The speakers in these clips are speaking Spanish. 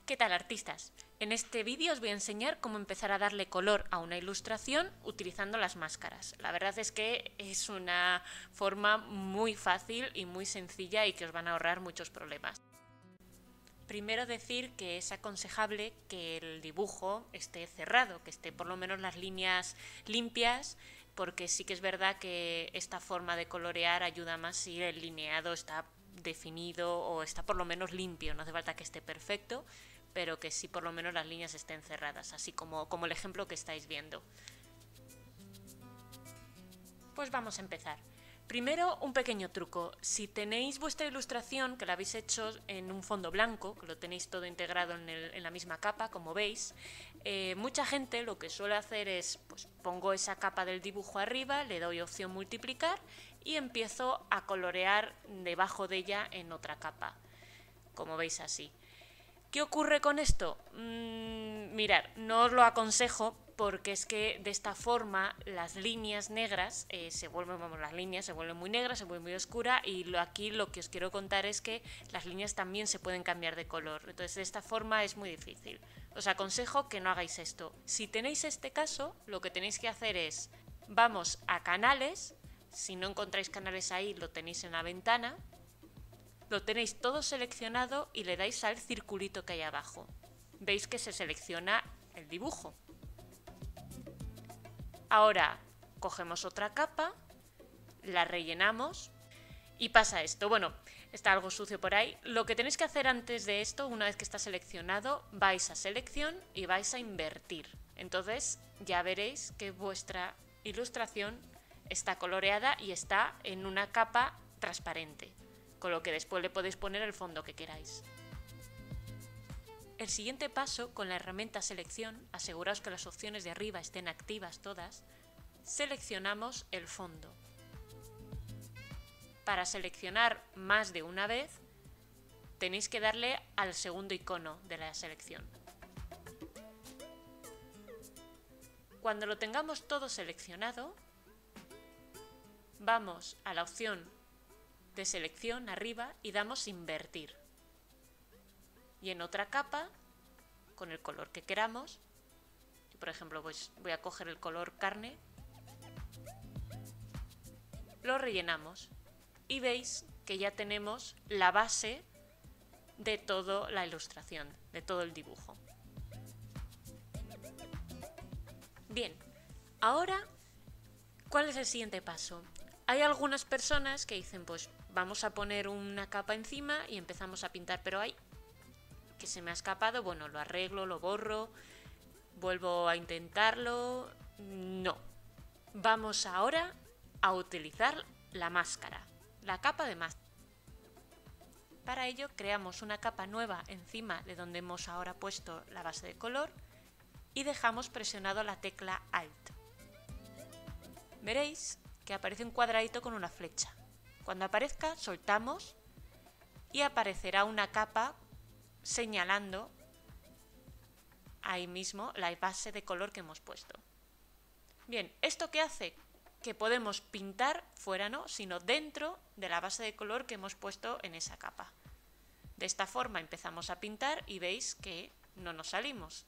¿Qué tal, artistas? En este vídeo os voy a enseñar cómo empezar a darle color a una ilustración utilizando las máscaras. La verdad es que es una forma muy fácil y muy sencilla y que os van a ahorrar muchos problemas. Primero decir que es aconsejable que el dibujo esté cerrado, que esté por lo menos las líneas limpias, porque sí que es verdad que esta forma de colorear ayuda más si el lineado está definido o está por lo menos limpio. No hace falta que esté perfecto, pero que sí por lo menos las líneas estén cerradas, así como el ejemplo que estáis viendo. Pues vamos a empezar. Primero, un pequeño truco. Si tenéis vuestra ilustración, que la habéis hecho en un fondo blanco, que lo tenéis todo integrado en la misma capa, como veis, mucha gente lo que suele hacer es, pues pongo esa capa del dibujo arriba, le doy opción multiplicar y empiezo a colorear debajo de ella en otra capa, como veis así. ¿Qué ocurre con esto? Mirad, no os lo aconsejo porque es que de esta forma las líneas negras se vuelven muy negras, se vuelven muy oscuras y aquí lo que os quiero contar es que las líneas también se pueden cambiar de color. Entonces de esta forma es muy difícil. Os aconsejo que no hagáis esto. Si tenéis este caso, lo que tenéis que hacer es, vamos a canales, si no encontráis canales ahí lo tenéis en la ventana, lo tenéis todo seleccionado y le dais al circulito que hay abajo. Veis que se selecciona el dibujo. Ahora cogemos otra capa, la rellenamos y pasa esto. Bueno, está algo sucio por ahí. Lo que tenéis que hacer antes de esto, una vez que está seleccionado, vais a selección y vais a invertir. Entonces ya veréis que vuestra ilustración está coloreada y está en una capa transparente, con lo que después le podéis poner el fondo que queráis. El siguiente paso, con la herramienta selección, aseguraos que las opciones de arriba estén activas todas, seleccionamos el fondo. Para seleccionar más de una vez, tenéis que darle al segundo icono de la selección. Cuando lo tengamos todo seleccionado, vamos a la opción de selección arriba y damos invertir. Y en otra capa, con el color que queramos, por ejemplo pues voy a coger el color carne, lo rellenamos y veis que ya tenemos la base de toda la ilustración, de todo el dibujo. Bien, ahora, ¿cuál es el siguiente paso? Hay algunas personas que dicen, pues vamos a poner una capa encima y empezamos a pintar, pero hay que se me ha escapado, bueno, lo arreglo, lo borro, vuelvo a intentarlo. No. Vamos ahora a utilizar la máscara, la capa de máscara. Para ello creamos una capa nueva encima de donde hemos ahora puesto la base de color y dejamos presionado la tecla Alt. Veréis que aparece un cuadradito con una flecha. Cuando aparezca, soltamos y aparecerá una capa señalando ahí mismo la base de color que hemos puesto. Bien, ¿esto qué hace? Que podemos pintar fuera, no, sino dentro de la base de color que hemos puesto en esa capa. De esta forma empezamos a pintar y veis que no nos salimos.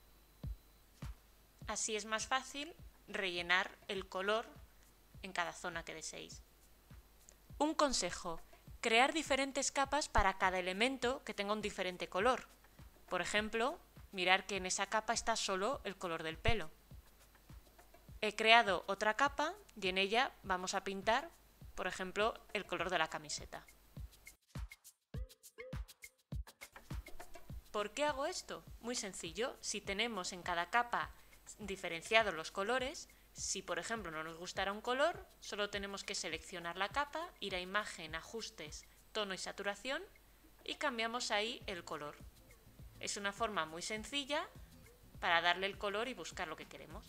Así es más fácil rellenar el color en cada zona que deseéis. Un consejo: crear diferentes capas para cada elemento que tenga un diferente color. Por ejemplo, mirar que en esa capa está solo el color del pelo. He creado otra capa y en ella vamos a pintar, por ejemplo, el color de la camiseta. ¿Por qué hago esto? Muy sencillo. Si tenemos en cada capa diferenciados los colores, si por ejemplo no nos gustara un color, solo tenemos que seleccionar la capa, ir a imagen, ajustes, tono y saturación y cambiamos ahí el color. Es una forma muy sencilla para darle el color y buscar lo que queremos.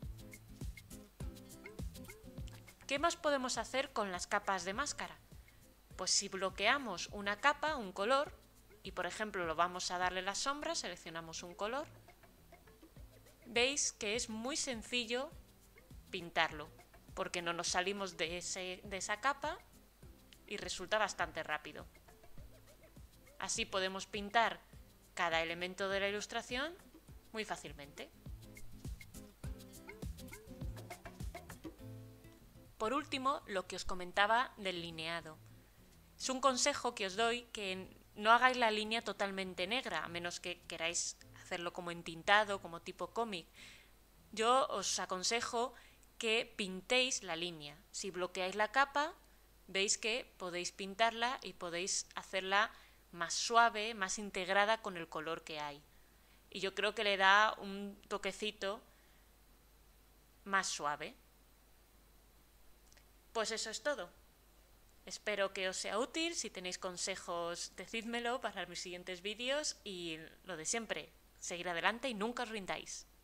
¿Qué más podemos hacer con las capas de máscara? Pues si bloqueamos una capa, un color, y por ejemplo lo vamos a darle la sombra, seleccionamos un color, veis que es muy sencillo pintarlo, porque no nos salimos de esa capa y resulta bastante rápido. Así podemos pintar cada elemento de la ilustración muy fácilmente. Por último, lo que os comentaba del lineado. Es un consejo que os doy, que no hagáis la línea totalmente negra, a menos que queráis hacerlo como entintado, como tipo cómic. Yo os aconsejo que pintéis la línea. Si bloqueáis la capa, veis que podéis pintarla y podéis hacerla más suave, más integrada con el color que hay. Y yo creo que le da un toquecito más suave. Pues eso es todo. Espero que os sea útil. Si tenéis consejos, decídmelo para mis siguientes vídeos y lo de siempre, seguir adelante y nunca os rindáis.